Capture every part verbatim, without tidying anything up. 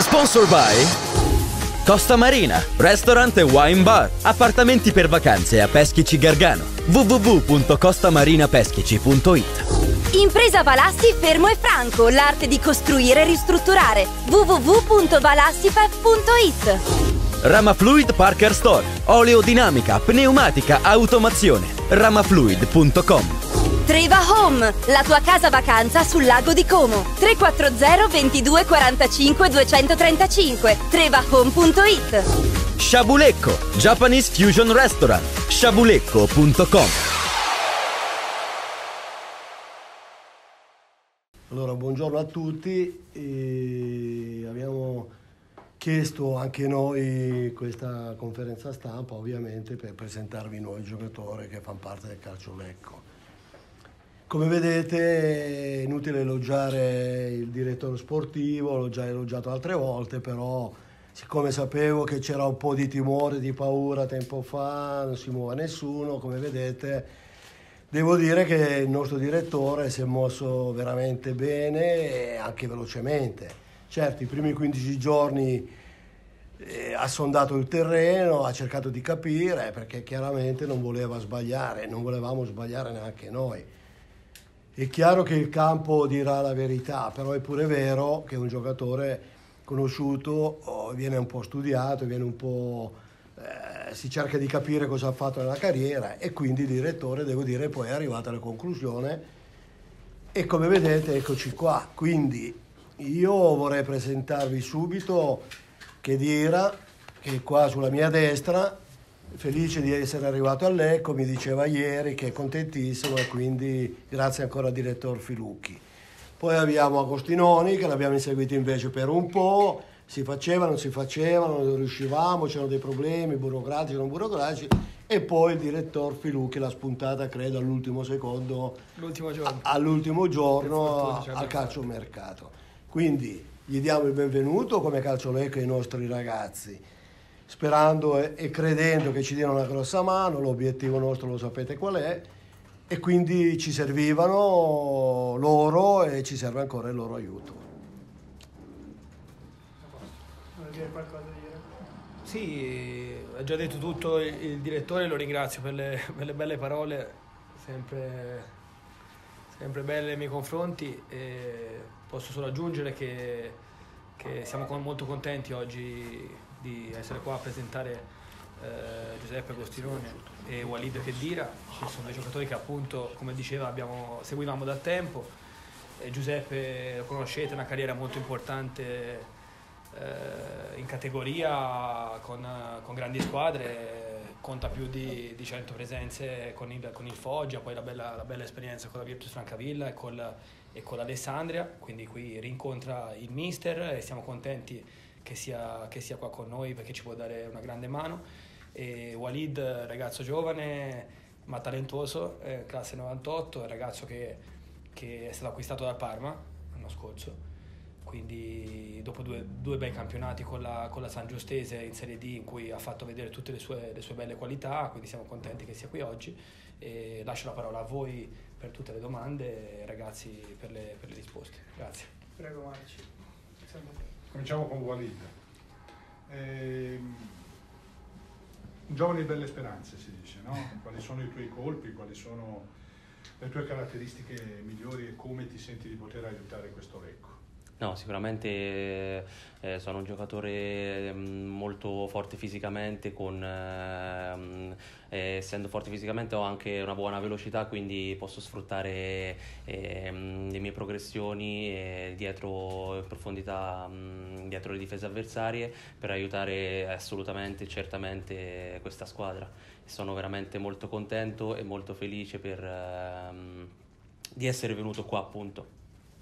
Sponsor by Costa Marina, restaurant e wine bar, appartamenti per vacanze a Peschici Gargano, w w w punto costamarinapeschici punto it. Impresa Valassi Fermo e Franco, l'arte di costruire e ristrutturare, w w w punto valassifef punto it. Ramafluid Parker Store, oleodinamica, pneumatica, automazione, ramafluid punto com. Treva Home, la tua casa vacanza sul lago di Como. tre quattro zero ventidue quarantacinque duecentotrentacinque, trevahome punto it. Shabulecco, Japanese Fusion Restaurant, shabulecco punto com. Allora, buongiorno a tutti. E abbiamo chiesto anche noi questa conferenza stampa, ovviamente, per presentarvi i nuovi giocatori che fanno parte del Calcio Lecco. Come vedete è inutile elogiare il direttore sportivo, l'ho già elogiato altre volte, però siccome sapevo che c'era un po' di timore, di paura tempo fa, non si muove nessuno, come vedete devo dire che il nostro direttore si è mosso veramente bene e anche velocemente. Certo, i primi quindici giorni eh, ha sondato il terreno, ha cercato di capire, perché chiaramente non voleva sbagliare, non volevamo sbagliare neanche noi. È chiaro che il campo dirà la verità, però è pure vero che un giocatore conosciuto oh, viene un po' studiato, viene un po', eh, si cerca di capire cosa ha fatto nella carriera, e quindi il direttore, devo dire, poi è arrivato alla conclusione e come vedete eccoci qua. Quindi io vorrei presentarvi subito Khedira, che è qua sulla mia destra, felice di essere arrivato a Lecco, mi diceva ieri che è contentissimo e quindi grazie ancora al direttore Filucchi. Poi abbiamo Agostinoni che l'abbiamo inseguito invece per un po', si faceva, non si faceva, non riuscivamo, c'erano dei problemi burocratici, non burocratici, e poi il direttore Filucchi l'ha spuntata credo all'ultimo secondo, l'ultimo giorno, a, all'ultimo giorno al calciomercato. Quindi gli diamo il benvenuto come Calcio Lecco ai nostri ragazzi, sperando e, e credendo che ci diano una grossa mano. L'obiettivo nostro lo sapete qual è, e quindi ci servivano loro e ci serve ancora il loro aiuto. Vuoi dire qualcosa di dire? Sì, ha già detto tutto il, il direttore, lo ringrazio per le, per le belle parole, sempre, sempre belle nei miei confronti, e posso solo aggiungere che, che siamo molto contenti oggi di essere qua a presentare eh, Giuseppe Agostinoni e Walid Khedira. Ci sono dei giocatori che appunto, come diceva, abbiamo, seguivamo da tempo. E Giuseppe lo conoscete, una carriera molto importante eh, in categoria con, con grandi squadre, conta più di, di cento presenze con il, con il Foggia, poi la bella, la bella esperienza con la Virtus Francavilla e con, la, e con l'Alessandria, quindi qui rincontra il mister e siamo contenti che sia, che sia qua con noi perché ci può dare una grande mano. E Walid, ragazzo giovane ma talentuoso, eh, classe novantotto, ragazzo che, che è stato acquistato dal Parma l'anno scorso, quindi dopo due, due bei campionati con la, con la San Giustese in Serie D, in cui ha fatto vedere tutte le sue, le sue belle qualità, quindi siamo contenti che sia qui oggi. E lascio la parola a voi per tutte le domande, ragazzi, per le, per le risposte. Grazie. Prego Marci. Cominciamo con Walid. Ehm, un giovane di belle speranze, si dice, no? Quali sono i tuoi colpi, quali sono le tue caratteristiche migliori e come ti senti di poter aiutare questo Lecco? No, sicuramente eh, sono un giocatore molto forte fisicamente, con, eh, eh, essendo forte fisicamente ho anche una buona velocità, quindi posso sfruttare eh, le mie progressioni eh, dietro in profondità, mh, dietro le difese avversarie, per aiutare assolutamente, certamente questa squadra. Sono veramente molto contento e molto felice per, ehm, di essere venuto qua, appunto.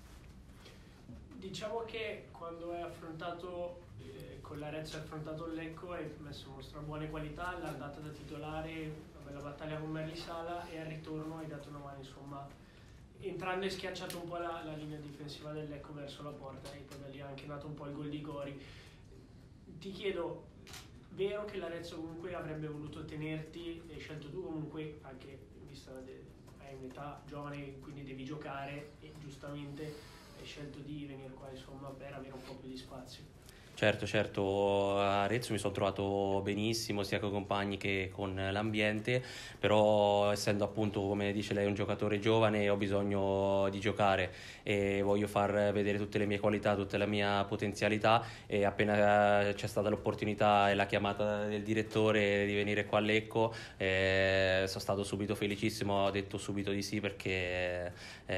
Diciamo che quando hai affrontato eh, con l'Arezzo hai affrontato il Lecco, hai messo in mostra buone qualità, l'andata da titolare, una bella battaglia con Merli Sala, e al ritorno hai dato una mano, insomma, entrando hai schiacciato un po' la, la linea difensiva del Lecco verso la porta, e poi da lì è anche nato un po' il gol di Gori. Ti chiedo, vero che l'Arezzo comunque avrebbe voluto tenerti, hai scelto tu comunque, anche vista de, hai un'età giovane, quindi devi giocare, e giustamente hai scelto di venire qua, insomma, per avere un po' più di spazio? Certo, certo, a Arezzo mi sono trovato benissimo sia con i compagni che con l'ambiente, però essendo appunto, come dice lei, un giocatore giovane ho bisogno di giocare e voglio far vedere tutte le mie qualità, tutta la mia potenzialità, e appena c'è stata l'opportunità e la chiamata del direttore di venire qua a Lecco eh, sono stato subito felicissimo, ho detto subito di sì perché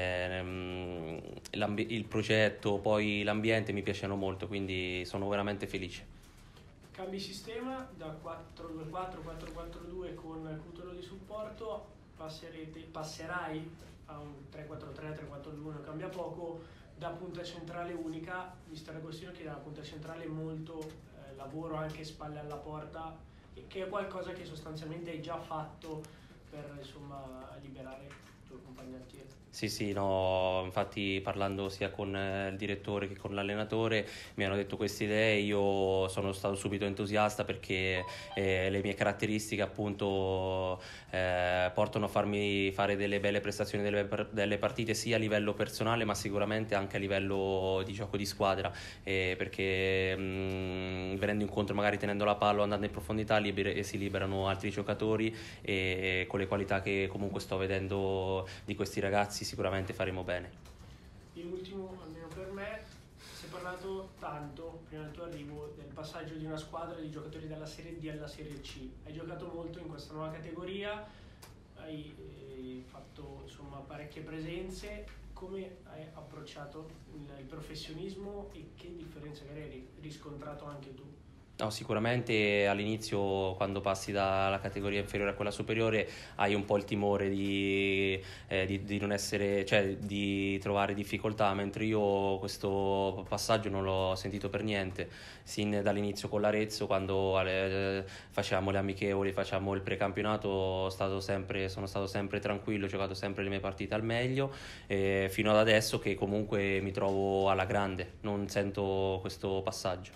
eh, il progetto, poi l'ambiente mi piacciono molto, quindi sono veramente felice. Cambi sistema da quattro due quattro quattro quattro due con Cutolo di supporto, passerete, passerai a un tre quattro tre tre quattro due, non cambia poco, da punta centrale unica. Mister Agostino chiede alla punta centrale molto eh, lavoro anche spalle alla porta, che è qualcosa che sostanzialmente hai già fatto per insomma liberare i tuoi compagni al tiro. Sì, sì, no, infatti parlando sia con il direttore che con l'allenatore mi hanno detto queste idee, io sono stato subito entusiasta perché eh, le mie caratteristiche appunto eh, portano a farmi fare delle belle prestazioni delle, delle partite sia a livello personale ma sicuramente anche a livello di gioco di squadra, eh, perché mh, venendo incontro magari tenendo la palla o andando in profondità liberi, si liberano altri giocatori, e con le qualità che comunque sto vedendo di questi ragazzi sicuramente faremo bene. In ultimo, almeno per me, si è parlato tanto prima del tuo arrivo del passaggio di una squadra di giocatori dalla Serie D alla Serie C. Hai giocato molto in questa nuova categoria, hai eh, fatto insomma parecchie presenze. Come hai approcciato il, il professionismo e che differenza che hai riscontrato anche tu? No, sicuramente all'inizio quando passi dalla categoria inferiore a quella superiore hai un po' il timore di, eh, di, di non essere, cioè di trovare difficoltà, mentre io questo passaggio non l'ho sentito per niente. Sin dall'inizio con l'Arezzo, quando eh, facevamo le amichevoli, facevamo il precampionato, stato sempre, sono stato sempre tranquillo, ho giocato sempre le mie partite al meglio, eh, fino ad adesso che comunque mi trovo alla grande, non sento questo passaggio.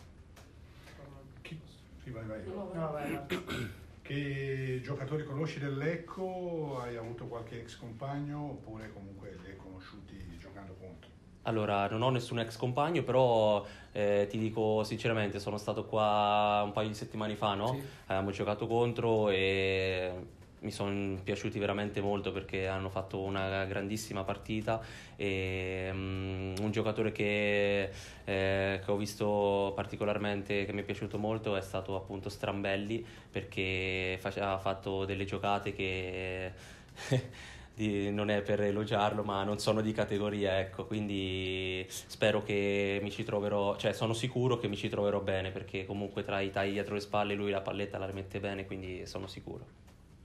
Sì, vai, vai. No, no, vai, vai. Che giocatori conosci del Lecco? Hai avuto qualche ex compagno oppure comunque li hai conosciuti giocando contro? Allora, non ho nessun ex compagno, però eh, ti dico sinceramente, sono stato qua un paio di settimane fa, no? Sì. Abbiamo giocato contro e mi sono piaciuti veramente molto perché hanno fatto una grandissima partita, e um, un giocatore che, eh, che ho visto particolarmente, che mi è piaciuto molto, è stato appunto Strambelli, perché ha fatto delle giocate che di, non è per elogiarlo, ma non sono di categoria, ecco, quindi spero che mi ci troverò, cioè sono sicuro che mi ci troverò bene, perché comunque tra i tagli dietro le spalle lui la palletta la rimette bene, quindi sono sicuro.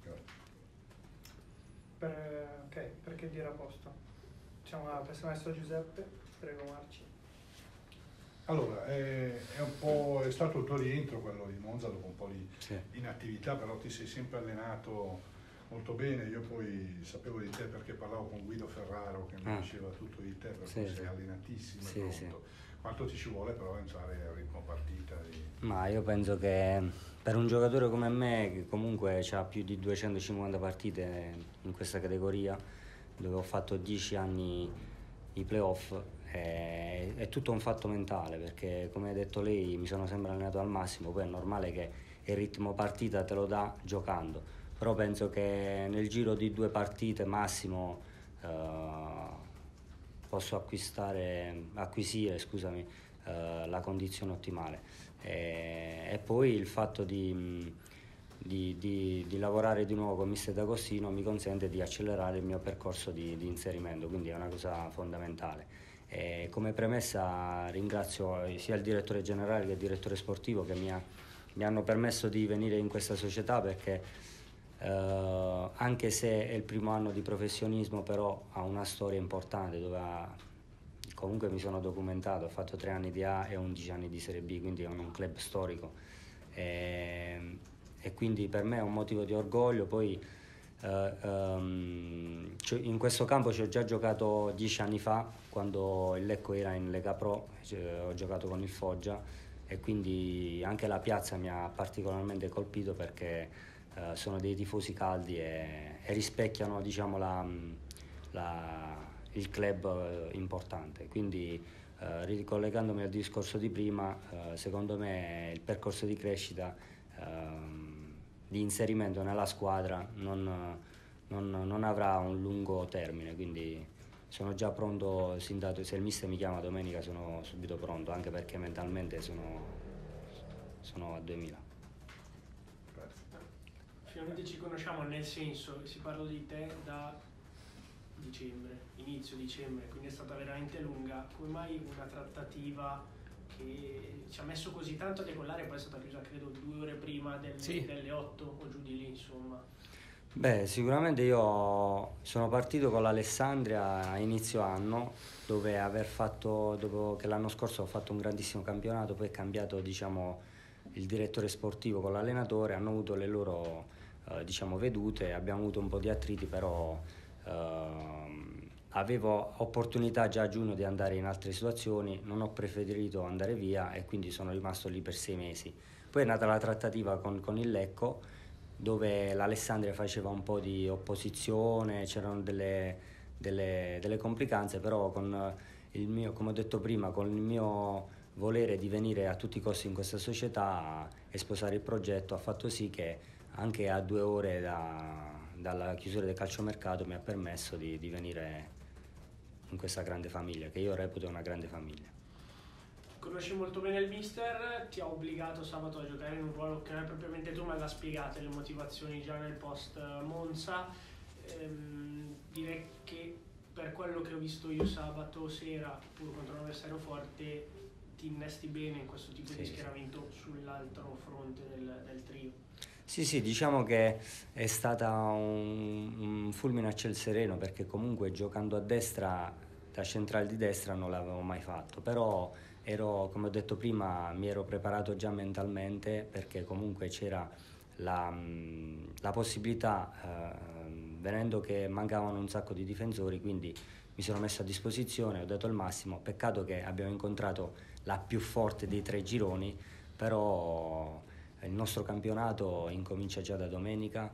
Per, ok, perché dire a posto? Diciamo la persona maestro Giuseppe, prego Marci. Allora, è, è un po' è stato il tuo rientro quello di Monza dopo un po' di Sì. inattività, però ti sei sempre allenato molto bene. Io poi sapevo di te perché parlavo con Guido Ferraro che mi Ah. diceva tutto di te, per Sì, cui sì. sei allenatissimo e Sì, pronto. sì. Quanto ti ci vuole però entrare al ritmo partita? Di... Ma io penso che per un giocatore come me, che comunque ha più di duecentocinquanta partite in questa categoria, dove ho fatto dieci anni i playoff, è, è tutto un fatto mentale, perché come ha detto lei mi sono sempre allenato al massimo, poi è normale che il ritmo partita te lo dà giocando, però penso che nel giro di due partite massimo eh, posso acquistare, acquisire scusami, eh, la condizione ottimale. E, e poi il fatto di, di, di, di lavorare di nuovo con mister D'Agostino mi consente di accelerare il mio percorso di, di inserimento, quindi è una cosa fondamentale. E come premessa ringrazio sia il direttore generale che il direttore sportivo che mi, ha, mi hanno permesso di venire in questa società, perché Uh, anche se è il primo anno di professionismo, però ha una storia importante dove ha, comunque mi sono documentato, ho fatto tre anni di A e undici anni di Serie B, quindi è un club storico e, e quindi per me è un motivo di orgoglio. Poi uh, um, in questo campo ci ho già giocato dieci anni fa, quando il Lecco era in Lega Pro, cioè, ho giocato con il Foggia, e quindi anche la piazza mi ha particolarmente colpito, perché Uh, sono dei tifosi caldi e, e rispecchiano, diciamo, la, la, il club uh, importante, quindi eh, ricollegandomi al discorso di prima, eh, secondo me il percorso di crescita, ehm, di inserimento nella squadra non, non, non avrà un lungo termine, quindi sono già pronto, sin dato, se il mister mi chiama domenica sono subito pronto, anche perché mentalmente sono, sono a duemila. Finalmente ci conosciamo, nel senso, si parla di te da dicembre, inizio dicembre, quindi è stata veramente lunga. Come mai una trattativa che ci ha messo così tanto a decollare, poi è stata chiusa credo due ore prima del, Sì. delle otto o giù di lì, insomma? Beh, sicuramente io sono partito con l'Alessandria a inizio anno, dove aver fatto, dopo che l'anno scorso ho fatto un grandissimo campionato, poi è cambiato, diciamo, il direttore sportivo con l'allenatore, hanno avuto le loro eh, diciamo, vedute, abbiamo avuto un po' di attriti, però eh, avevo opportunità già a giugno di andare in altre situazioni, non ho preferito andare via e quindi sono rimasto lì per sei mesi. Poi è nata la trattativa con, con il Lecco, dove l'Alessandria faceva un po' di opposizione, c'erano delle, delle, delle complicanze, però con il mio, come ho detto prima, con il mio volere di venire a tutti i costi in questa società e sposare il progetto ha fatto sì che anche a due ore da, dalla chiusura del calciomercato mi ha permesso di, di venire in questa grande famiglia, che io reputo una grande famiglia. Conosci molto bene il mister, ti ha obbligato sabato a giocare in un ruolo che non è propriamente tu, ma l'ha spiegato le motivazioni già nel post Monza. Ehm, direi che per quello che ho visto io sabato sera, pur contro un avversario forte, ti innesti bene in questo tipo sì, di schieramento sull'altro fronte del, del trio. Sì, sì, diciamo che è stata un, un fulmine a ciel sereno, perché comunque giocando a destra, da centrale di destra non l'avevo mai fatto, però ero, come ho detto prima, mi ero preparato già mentalmente, perché comunque c'era la, la possibilità, eh, venendo che mancavano un sacco di difensori, quindi mi sono messo a disposizione, ho dato il massimo. Peccato che abbiamo incontrato la più forte dei tre gironi, però il nostro campionato incomincia già da domenica,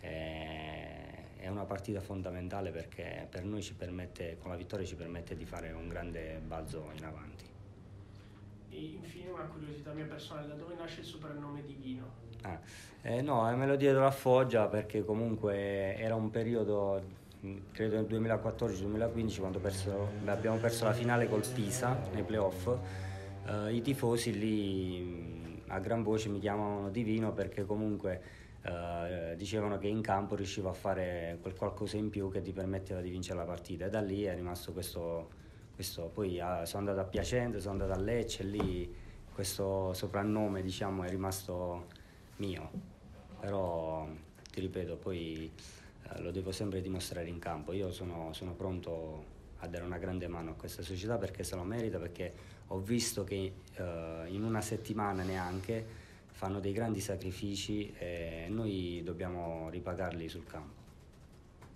è una partita fondamentale perché per noi ci permette, con la vittoria ci permette di fare un grande balzo in avanti. E infine una curiosità mia personale, da dove nasce il soprannome Divino? Ah, eh, no, me lo diedero a Foggia perché comunque era un periodo, credo nel duemilaquattordici duemilaquindici, quando perso, abbiamo perso la finale col Pisa nei playoff. Uh, i tifosi lì a gran voce mi chiamavano Divino perché comunque uh, dicevano che in campo riuscivo a fare quel qualcosa in più che ti permetteva di vincere la partita, e da lì è rimasto questo, questo poi uh, sono andato a Piacenza, sono andato a Lecce, e lì questo soprannome, diciamo, è rimasto mio, però ti ripeto, poi uh, lo devo sempre dimostrare in campo. Io sono, sono pronto a dare una grande mano a questa società perché se lo merita, perché ho visto che uh, in una settimana neanche fanno dei grandi sacrifici e noi dobbiamo ripagarli sul campo.